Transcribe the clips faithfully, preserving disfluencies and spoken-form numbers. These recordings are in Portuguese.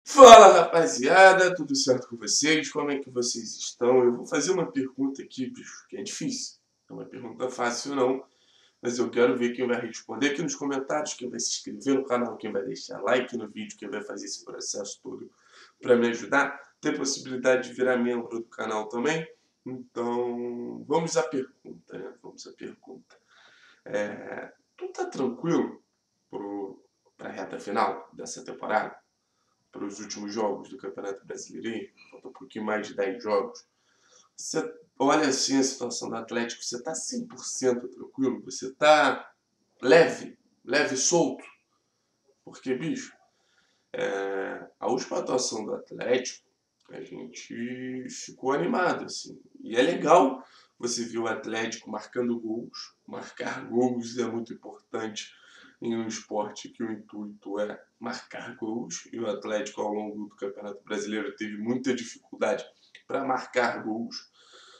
Fala, rapaziada, tudo certo com vocês? Como é que vocês estão? Eu vou fazer uma pergunta aqui, bicho, que é difícil. Não é uma pergunta fácil não, mas eu quero ver quem vai responder aqui nos comentários, quem vai se inscrever no canal, quem vai deixar like no vídeo, quem vai fazer esse processo todo para me ajudar. Tem possibilidade de virar membro do canal também. Então, vamos à pergunta, né? Vamos à pergunta. É, tu tá tranquilo para a reta final dessa temporada? Para os últimos jogos do Campeonato Brasileiro, falta um pouquinho mais de dez jogos. Você olha assim a situação do Atlético, você está cem por cento tranquilo? Você está leve, leve, solto? Porque, bicho, é, a última atuação do Atlético, a gente ficou animado, assim. E é legal você ver o Atlético marcando gols. Marcar gols é muito importante em um esporte que o intuito é marcar gols. E o Atlético, ao longo do Campeonato Brasileiro, teve muita dificuldade para marcar gols.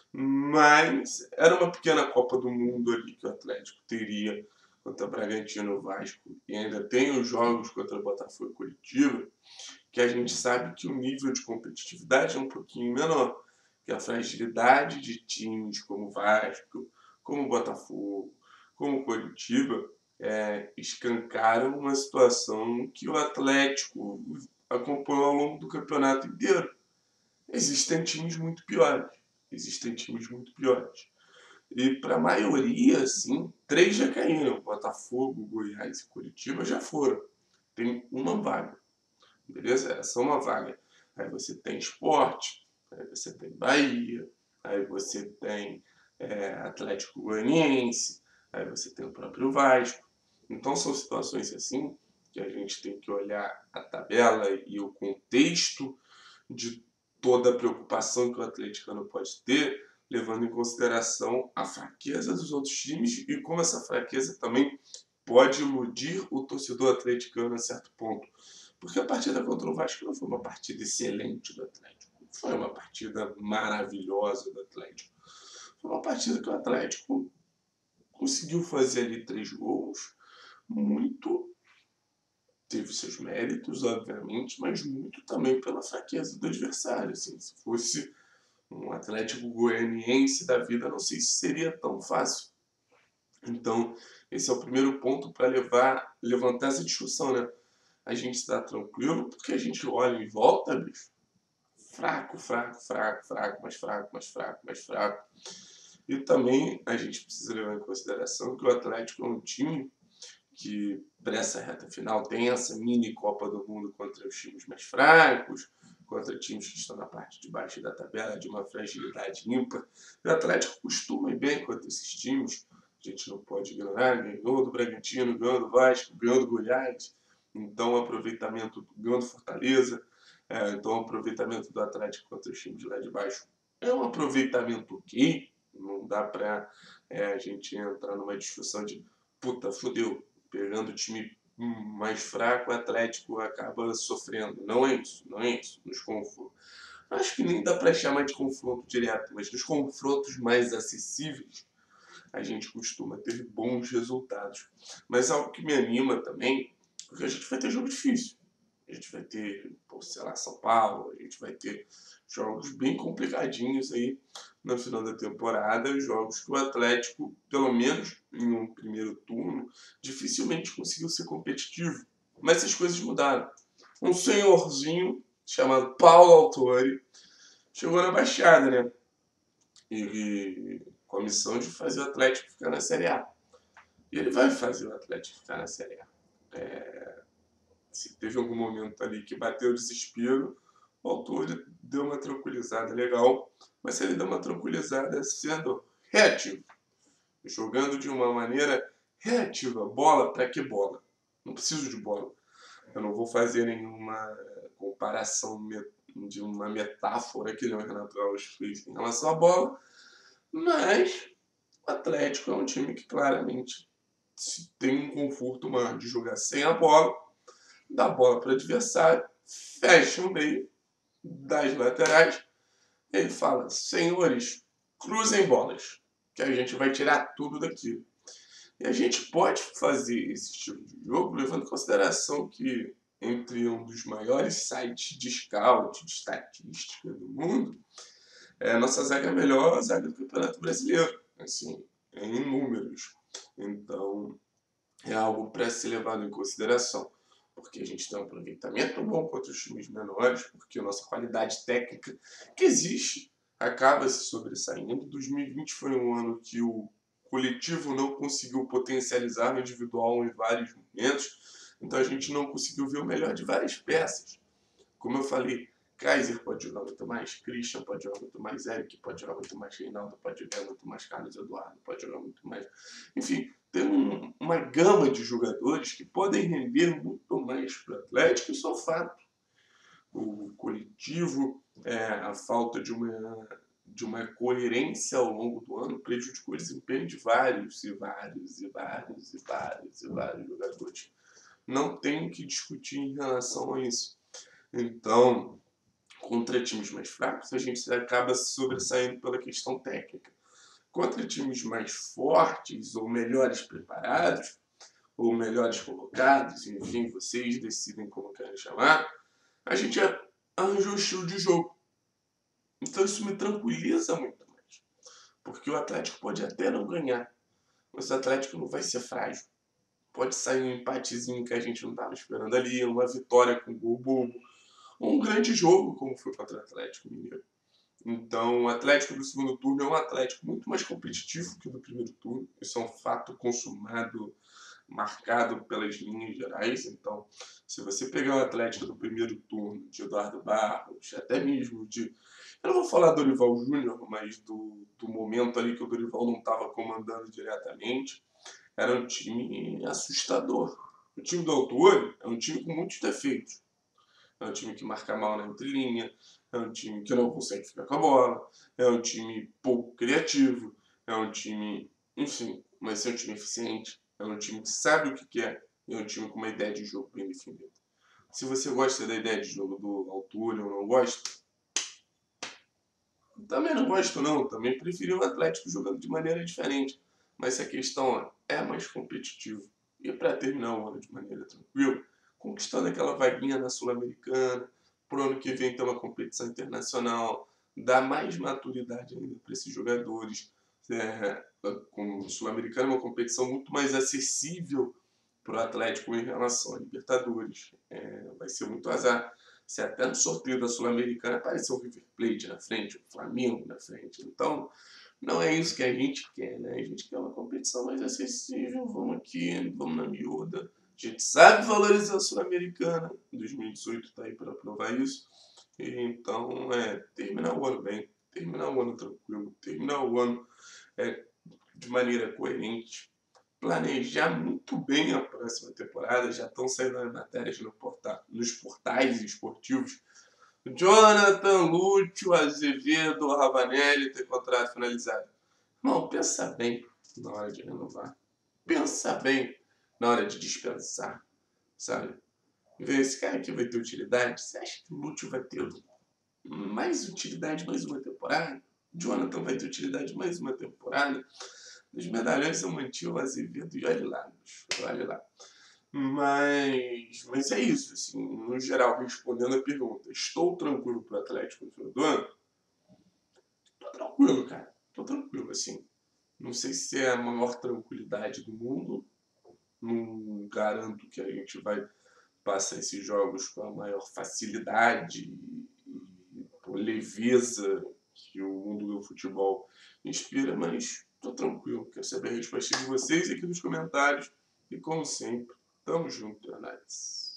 Mas era uma pequena Copa do Mundo ali que o Atlético teria contra Bragantino e Vasco. E ainda tem os jogos contra Botafogo e Curitiba, que a gente sabe que o nível de competitividade é um pouquinho menor, que a fragilidade de times como Vasco, como Botafogo, como Curitiba, é, escancaram uma situação que o Atlético acompanhou ao longo do campeonato inteiro. Existem times muito piores, existem times muito piores. E para a maioria, assim, três já caíram. Botafogo, Goiás e Curitiba já foram. Tem uma vaga. Beleza? Essa é uma vaga. Aí você tem Sport, aí você tem Bahia, aí você tem é, Atlético Goianiense, aí você tem o próprio Vasco. Então são situações assim que a gente tem que olhar a tabela e o contexto de toda a preocupação que o atleticano pode ter, levando em consideração a fraqueza dos outros times e como essa fraqueza também pode iludir o torcedor atleticano a certo ponto. Porque a partida contra o Vasco não foi uma partida excelente do Atlético. Foi uma partida maravilhosa do Atlético. Foi uma partida que o Atlético conseguiu fazer ali três gols. Muito. Teve seus méritos, obviamente, mas muito também pela fraqueza do adversário. Assim, se fosse um Atlético Goianiense da vida, não sei se seria tão fácil. Então, esse é o primeiro ponto para levar, levantar essa discussão, né? A gente está tranquilo porque a gente olha em volta, bicho. Fraco, fraco, fraco, fraco, mais fraco, mais fraco, mais fraco. E também a gente precisa levar em consideração que o Atlético é um time que, para essa reta final, tem essa mini Copa do Mundo contra os times mais fracos, contra times que estão na parte de baixo da tabela, de uma fragilidade ímpar. O Atlético costuma ir bem contra esses times. A gente não pode ignorar. Ganhou do Bragantino, ganhou do Vasco, ganhou do Goiás. Então, o aproveitamento, ganhou do Fortaleza. É, então, o aproveitamento do Atlético contra os times de lá de baixo é um aproveitamento ok. Não dá para é, a gente entrar numa discussão de puta, fodeu, pegando o time mais fraco, o Atlético acaba sofrendo. Não é isso, não é isso. Nos confrontos. Acho que nem dá para chamar de confronto direto, mas nos confrontos mais acessíveis, a gente costuma ter bons resultados. Mas algo que me anima também, porque a gente vai ter jogo difícil. A gente vai ter, pô, sei lá, São Paulo, a gente vai ter jogos bem complicadinhos aí no final da temporada, jogos que o Atlético, pelo menos em um primeiro turno, dificilmente conseguiu ser competitivo. Mas essas coisas mudaram. Um senhorzinho chamado Paulo Autori chegou na Baixada, né? E com a missão de fazer o Atlético ficar na Série A. E ele vai fazer o Atlético ficar na Série A. É... Se teve algum momento ali que bateu o desespero, o autor deu uma tranquilizada legal, mas ele deu uma tranquilizada sendo reativo, jogando de uma maneira reativa. Bola, para que bola? Não preciso de bola. Eu não vou fazer nenhuma comparação de uma metáfora que o Renato Gaúcho fez em relação à bola, mas o Atlético é um time que claramente tem um conforto maior de jogar sem a bola, dá a bola para o adversário, fecha o meio das laterais, ele fala, senhores, cruzem bolas, que a gente vai tirar tudo daquilo. E a gente pode fazer esse tipo de jogo levando em consideração que entre um dos maiores sites de scout, de estatística do mundo, é, a nossa zaga é a melhor zaga do Campeonato Brasileiro, assim, em números. Então, é algo para ser levado em consideração, porque a gente tem um aproveitamento bom contra os times menores, porque a nossa qualidade técnica que existe acaba se sobressaindo. dois mil e vinte foi um ano que o coletivo não conseguiu potencializar o individual em vários momentos, então a gente não conseguiu ver o melhor de várias peças. Como eu falei, Kaiser pode jogar muito mais, Christian pode jogar muito mais, Eric pode jogar muito mais, Reinaldo pode jogar muito mais, Carlos Eduardo pode jogar muito mais. Enfim, tem um, uma gama de jogadores que podem render muito mais para o Atlético, isso é um fato. O coletivo, é, a falta de uma, de uma coerência ao longo do ano prejudicou o desempenho de vários e vários e vários e vários e vários jogadores. Não tem o que discutir em relação a isso. Então, contra times mais fracos, a gente acaba se sobressaindo pela questão técnica. Contra times mais fortes ou melhores preparados, ou melhores colocados, enfim, vocês decidem como querem chamar, a gente arranja um estilo de jogo. Então isso me tranquiliza muito mais. Porque o Atlético pode até não ganhar, mas o Atlético não vai ser frágil. Pode sair um empatezinho que a gente não estava esperando ali, uma vitória com gol bobo, ou um grande jogo, como foi contra o Atlético Mineiro. Então, o Atlético do segundo turno é um Atlético muito mais competitivo que o do primeiro turno. Isso é um fato consumado, marcado pelas linhas gerais. Então, se você pegar o Atlético do primeiro turno, de Eduardo Barros, até mesmo de... Eu não vou falar do Dorival Júnior, mas do, do momento ali que o Dorival não estava comandando diretamente, era um time assustador. O time do Autuori é um time com muitos defeitos. É um time que marca mal na entrelinha, é um time que não consegue ficar com a bola, é um time pouco criativo, é um time, enfim, mas é um time eficiente, é um time que sabe o que quer, é um time com uma ideia de jogo bem definida. Se você gosta da ideia de jogo do Altura ou não gosta, também não gosto não, também preferi o Atlético jogando de maneira diferente, mas a questão é mais competitivo. E para terminar o ano de maneira tranquila, conquistando aquela vaguinha na Sul-Americana, pro ano que vem ter uma competição internacional, dar mais maturidade ainda para esses jogadores. É, com o Sul-Americana é uma competição muito mais acessível para o Atlético em relação à Libertadores. É, vai ser muito azar se até no sorteio da Sul-Americana apareceu o River Plate na frente, o Flamengo na frente. Então, não é isso que a gente quer, né? A gente quer uma competição mais acessível, vamos aqui, vamos na miúda. A gente sabe valorizar a Sul-Americana, dois mil e dezoito está aí para provar isso. E, então, é, terminar o ano bem, terminar o ano tranquilo, terminar o ano é, de maneira coerente, planejar muito bem a próxima temporada. Já estão saindo as matérias no porta, nos portais esportivos. Jonathan, Lúcio, Azevedo, Ravanelli tem contrato finalizado. Irmão, pensa bem na hora de renovar. Pensa bem na hora de dispensar, sabe? Vê, esse cara aqui vai ter utilidade? Você acha que o Lúcio vai ter mais utilidade mais uma temporada? Jonathan vai ter utilidade mais uma temporada? Dos medalhões eu mantive o Azevedo e olha lá, bicho, olha lá. Mas, mas é isso, assim, no geral, respondendo a pergunta, estou tranquilo pro Atlético no final do ano? Tô tranquilo, cara, tô tranquilo, assim. Não sei se é a maior tranquilidade do mundo, não garanto que a gente vai passar esses jogos com a maior facilidade e leveza que o mundo do futebol inspira, mas tô tranquilo. Quero saber a resposta de vocês aqui nos comentários e, como sempre, tamo junto, Anates.